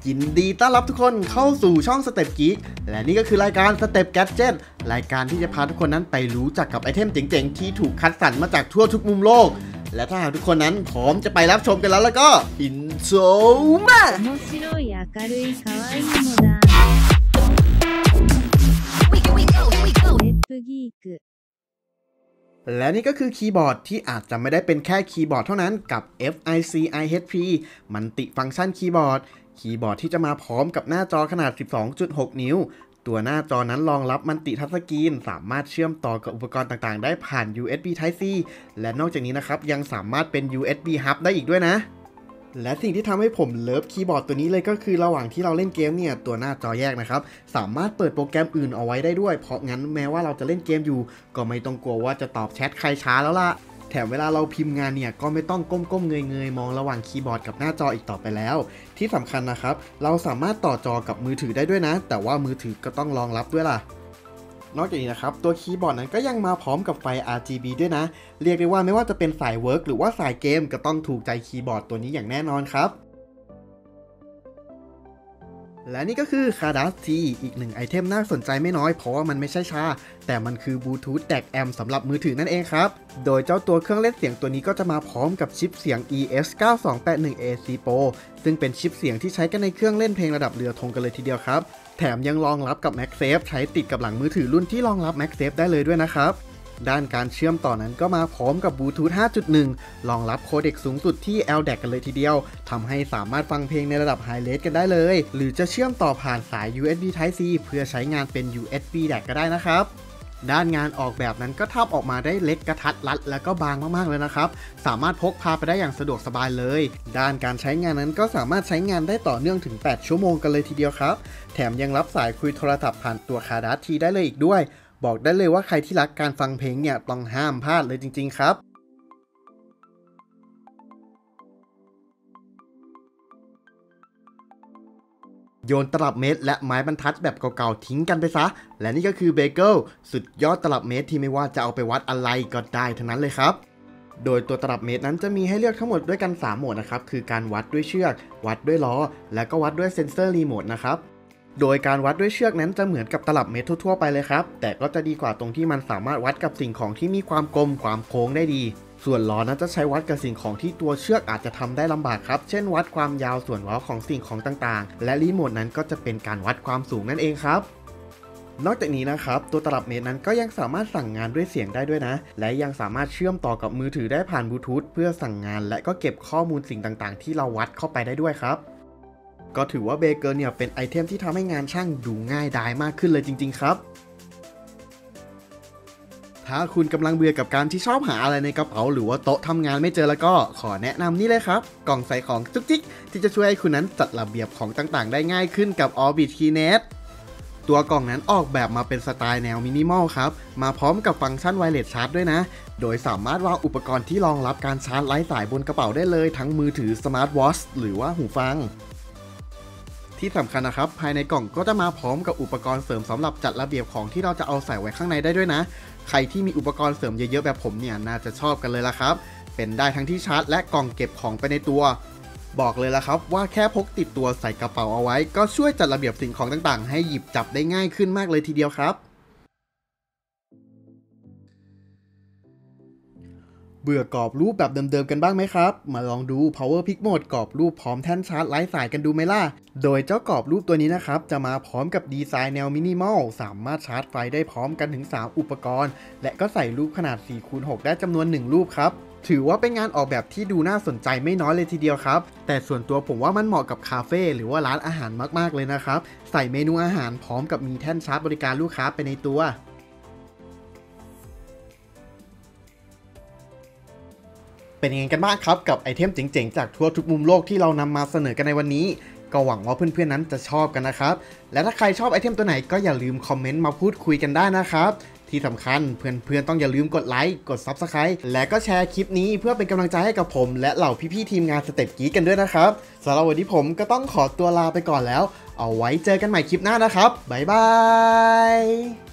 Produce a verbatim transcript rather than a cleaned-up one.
ยินดีต้อนรับทุกคนเข้าสู่ช่องสเต็ปกิ๊กและนี่ก็คือรายการสเต็ปแกดเจ็ตรายการที่จะพาทุกคนนั้นไปรู้จักกับไอเทมเจ๋งๆที่ถูกคัดสรรมาจากทั่วทุกมุมโลกและถ้าหากทุกคนนั้นพร้อมจะไปรับชมกันแล้วแล้วก็อินโทรมาและนี่ก็คือคีย์บอร์ดที่อาจจะไม่ได้เป็นแค่คีย์บอร์ดเท่านั้นกับ เอฟ ไอ ซี ไอ เอช พี มันติฟังก์ชันคีย์บอร์ดคีย์บอร์ดที่จะมาพร้อมกับหน้าจอขนาด สิบสองจุดหก นิ้วตัวหน้าจอนั้นรองรับมัลติทัชสกรีนสามารถเชื่อมต่อกับอุปกรณ์ต่างๆได้ผ่าน ยู เอส บี Type C และนอกจากนี้นะครับยังสามารถเป็น ยู เอส บี Hub ได้อีกด้วยนะและสิ่งที่ทำให้ผมเลิฟคีย์บอร์ดตัวนี้เลยก็คือระหว่างที่เราเล่นเกมเนี่ยตัวหน้าจอแยกนะครับสามารถเปิดโปรแกรมอื่นเอาไว้ได้ด้วยเพราะงั้นแม้ว่าเราจะเล่นเกมอยู่ก็ไม่ต้องกลัวว่าจะตอบแชทใครช้าแล้วล่ะแถมเวลาเราพิมพ์งานเนี่ยก็ไม่ต้องก้มๆเงยๆมองระหว่างคีย์บอร์ดกับหน้าจออีกต่อไปแล้วที่สำคัญนะครับเราสามารถต่อจอกับมือถือได้ด้วยนะแต่ว่ามือถือก็ต้องรองรับด้วยล่ะนอกจากนี้นะครับตัวคีย์บอร์ดนั้นก็ยังมาพร้อมกับไฟ อาร์ จี บี ด้วยนะเรียกได้ว่าไม่ว่าจะเป็นสายเวิร์กหรือว่าสายเกมก็ต้องถูกใจคีย์บอร์ดตัวนี้อย่างแน่นอนครับและนี่ก็คือ Cardass T อีกหนึ่งไอเทมน่าสนใจไม่น้อยเพราะว่ามันไม่ใช่ชาแต่มันคือบลูทูธแดกแอมสำหรับมือถือนั่นเองครับโดยเจ้าตัวเครื่องเล่นเสียงตัวนี้ก็จะมาพร้อมกับชิปเสียง อี เอส เก้าสองแปดหนึ่ง เอ ซี Pro ซึ่งเป็นชิปเสียงที่ใช้กันในเครื่องเล่นเพลงระดับเรือธงกันเลยทีเดียวครับแถมยังรองรับกับ MagSafe ใช้ติดกับหลังมือถือรุ่นที่รองรับ MagSafe ได้เลยด้วยนะครับด้านการเชื่อมต่อนั้นก็มาพร้อมกับบลูทูธ ห้าจุดหนึ่ง รองรับโคเด็กสูงสุดที่ แอล ดี เอ ซี กันเลยทีเดียวทำให้สามารถฟังเพลงในระดับ High Res กันได้เลยหรือจะเชื่อมต่อผ่านสาย ยู เอส บี Type C เพื่อใช้งานเป็น ยู เอส บี ดี เอ ซี ก็ได้นะครับด้านงานออกแบบนั้นก็ทำออกมาได้เล็กกระทัดรัดและก็บางมากๆเลยนะครับสามารถพกพาไปได้อย่างสะดวกสบายเลยด้านการใช้งานนั้นก็สามารถใช้งานได้ต่อเนื่องถึงแปดชั่วโมงกันเลยทีเดียวครับแถมยังรับสายคุยโทรศัพท์ผ่านตัว Cardass T ได้เลยอีกด้วยบอกได้เลยว่าใครที่รักการฟังเพลงเนี่ยต้องห้ามพลาดเลยจริงๆครับโยนตลับเมตรและไม้บรรทัดแบบเก่าๆทิ้งกันไปซะและนี่ก็คือเบเกิลสุดยอดตลับเมตรที่ไม่ว่าจะเอาไปวัดอะไรก็ได้ทั้งนั้นเลยครับโดยตัวตลับเมตรนั้นจะมีให้เลือกทั้งหมดด้วยกันสามโหมดนะครับคือการวัดด้วยเชือกวัดด้วยล้อและก็วัดด้วยเซ็นเซอร์รีโมทนะครับโดยการวัดด้วยเชือกนั้นจะเหมือนกับตลับเมตรทั่วๆไปเลยครับแต่ก็จะดีกว่าตรงที่มันสามารถวัดกับสิ่งของที่มีความกลมความโค้งได้ดีส่วนล้อนั้นจะใช้วัดกับสิ่งของที่ตัวเชือกอาจจะทำได้ลำบากครับเช่นวัดความยาวส่วนล้อของสิ่งของต่างๆและรีโมทนั้นก็จะเป็นการวัดความสูงนั่นเองครับนอกจากนี้นะครับตัวตลับเมตรนั้นก็ยังสามารถสั่งงานด้วยเสียงได้ด้วยนะและยังสามารถเชื่อมต่อกับมือถือได้ผ่านบลูทูธเพื่อสั่งงานและก็เก็บข้อมูลสิ่งต่างๆที่เราวัดเข้าไปได้ด้วยครับก็ถือว่าเบเกิลเนี่ยเป็นไอเทมที่ทำให้งานช่างดูง่ายดายมากขึ้นเลยจริงๆครับถ้าคุณกำลังเบื่อกับการที่ชอบหาอะไรในกระเป๋าหรือว่าโต๊ะทำงานไม่เจอแล้วก็ขอแนะนำนี่เลยครับกล่องใส่ของจุกจิกที่จะช่วยให้คุณนั้นจัดระเบียบของต่างๆได้ง่ายขึ้นกับ Orbit Keyless ตัวกล่องนั้นออกแบบมาเป็นสไตล์แนวมินิมอลครับมาพร้อมกับฟังก์ชันไวเลสชาร์จด้วยนะโดยสามารถวางอุปกรณ์ที่รองรับการชาร์จไร้สายบนกระเป๋าได้เลยทั้งมือถือสมาร์ทวอทช์หรือว่าหูฟังที่สำคัญนะครับภายในกล่องก็จะมาพร้อมกับอุปกรณ์เสริมสำหรับจัดระเบียบของที่เราจะเอาใส่ไว้ข้างในได้ด้วยนะใครที่มีอุปกรณ์เสริมเยอะๆแบบผมเนี่ยน่าจะชอบกันเลยละครับเป็นได้ทั้งที่ชาร์จและกล่องเก็บของไปในตัวบอกเลยละครับว่าแค่พกติดตัวใส่กระเป๋าเอาไว้ก็ช่วยจัดระเบียบสิ่งของต่างๆให้หยิบจับได้ง่ายขึ้นมากเลยทีเดียวครับเบื่อกรอบรูปแบบเดิมๆกันบ้างไหมครับมาลองดู Power Pick Mode กรอบรูปพร้อมแท่นชาร์จไร้สายกันดูไหมล่ะโดยเจ้ากรอบรูปตัวนี้นะครับจะมาพร้อมกับดีไซน์แนวมินิมอลสามารถชาร์จไฟได้พร้อมกันถึงสามอุปกรณ์และก็ใส่รูปขนาด สี่คูณหก ได้จำนวนหนึ่งรูปครับถือว่าเป็นงานออกแบบที่ดูน่าสนใจไม่น้อยเลยทีเดียวครับแต่ส่วนตัวผมว่ามันเหมาะกับคาเฟ่หรือว่าร้านอาหารมากๆเลยนะครับใส่เมนูอาหารพร้อมกับมีแท่นชาร์จบริการลูกค้าไปในตัวเป็นยังไงกันบ้างครับกับไอเทมเจ๋งๆจากทั่วทุกมุมโลกที่เรานำมาเสนอกันในวันนี้ก็หวังว่าเพื่อนๆนั้นจะชอบกันนะครับและถ้าใครชอบไอเทมตัวไหนก็อย่าลืมคอมเมนต์มาพูดคุยกันได้นะครับที่สำคัญเพื่อนๆต้องอย่าลืมกดไลค์กด ซับสไครบ์ และก็แชร์คลิปนี้เพื่อเป็นกำลังใจให้กับผมและเหล่าพี่ๆทีมงานสเต็ปกิ๊กกันด้วยนะครับสำหรับวันนี้ผมก็ต้องขอตัวลาไปก่อนแล้วเอาไว้เจอกันใหม่คลิปหน้านะครับบ๊ายบาย